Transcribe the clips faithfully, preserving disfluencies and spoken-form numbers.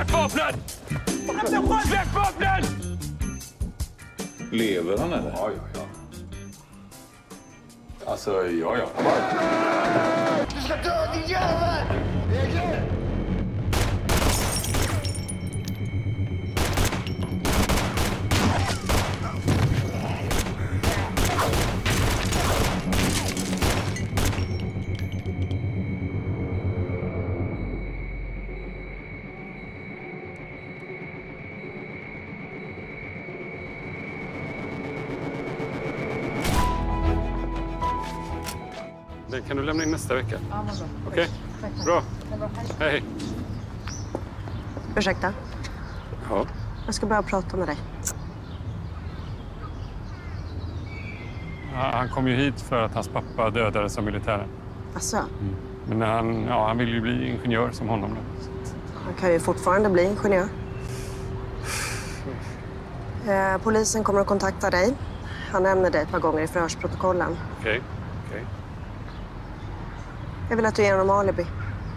Släpp vapnen! Släpp vapnen! Lever han eller? Ja, ja, ja. Alltså, ja, ja. Du ska dö, din jävel! Egil! Den kan du lämna in nästa vecka. Ja, men bra. Okej, bra. Hej. Hej. Ursäkta, Ja. jag ska bara prata med dig. Ja, han kom ju hit för att hans pappa dödades av militären. Asså, Mm. Men han, ja, han vill ju bli ingenjör som honom. Då. han kan ju fortfarande bli ingenjör. Eh, polisen kommer att kontakta dig. Han nämner dig ett par gånger i förhörsprotokollen. Okej, okej. Jag vill att du ger honom alibi.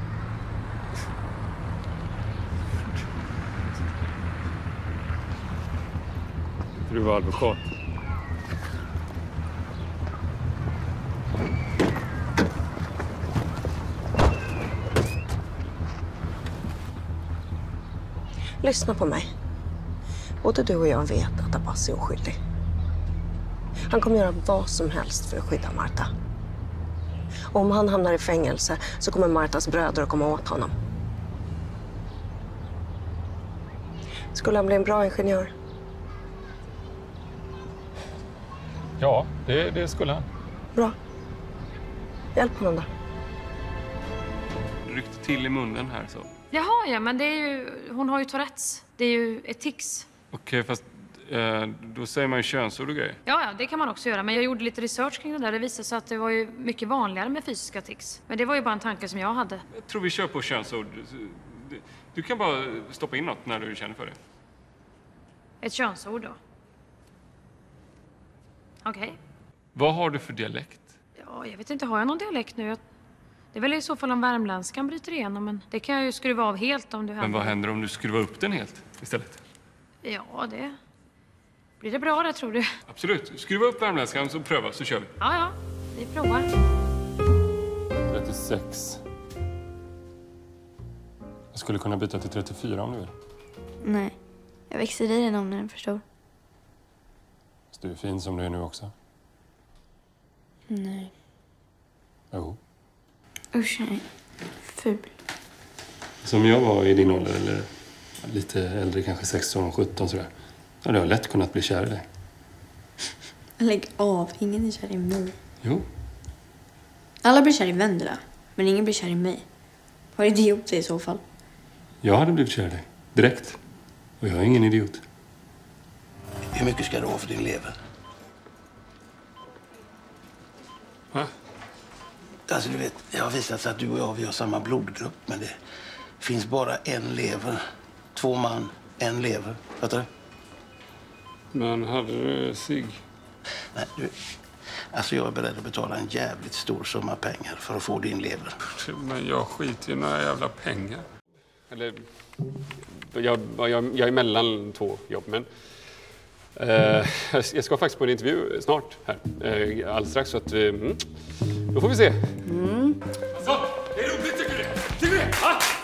Du var advokat. Lyssna på mig. Både du och jag vet att Abbas är oskyldig. Han kommer göra vad som helst för att skydda Marta. Och om han hamnar i fängelse så kommer Martas bröder att komma åt honom. Skulle han bli en bra ingenjör? Ja, det, det skulle han. Bra. Hjälp honom då. Ryckte till i munnen här så. Jaha, ja, men det är ju, hon har ju Tourettes. Det är ju ett tics. Okej, fast eh, då säger man ju könsord och grejer. Ja, ja, det kan man också göra. Men jag gjorde lite research kring det där. Det visade sig att det var ju mycket vanligare med fysiska tics. Men det var ju bara en tanke som jag hade. Jag tror vi kör på könsord. Du kan bara stoppa in något när du känner för det. Ett könsord då. Okej. Okay. Vad har du för dialekt? Ja, jag vet inte. Har jag någon dialekt nu? Det är väl i så fall om värmländskan bryter igenom. Men det kan jag ju skruva av helt om du händer. Men vad händer om du skruvar upp den helt istället? Ja, det... Blir det bra det, tror du? Absolut. Skruva upp värmländskan så pröva, så kör vi. Ja, ja. Vi provar. trettiosex. Jag skulle kunna byta till trettiofyra om du vill. Nej. Jag växer i den om när den förstår. Fast du är fin som du är nu också. Nej. Jo. Usch, nej. Ful. Som jag var i din ålder, eller lite äldre, kanske sexton, sjutton sådär. Ja, det har lätt kunnat bli kär i dig. Lägg av. Ingen är kär i mig. Jo. Alla blir kär i Vendela, men ingen blir kär i mig. Vad är idiot i så fall? Jag hade blivit kär i dig. Direkt. Och jag är ingen idiot. Hur mycket ska du ha för din lever? Va? Alltså du vet, jag har visat sig att du och jag vi har samma blodgrupp, men det finns bara en lever. Två man, en lever. Fattar du? Men hade du sig? Nej, du, alltså jag är beredd att betala en jävligt stor summa pengar för att få din lever. Men jag skiter i några jävla pengar. Eller, jag, jag, jag är mellan två jobb, men... Eh, jag ska faktiskt på en intervju snart här. Eh, alldeles strax, så att... Eh, mm, då får vi se. Mm. Alltså, det är roligt, tycker du det? Tycker du det? Ah!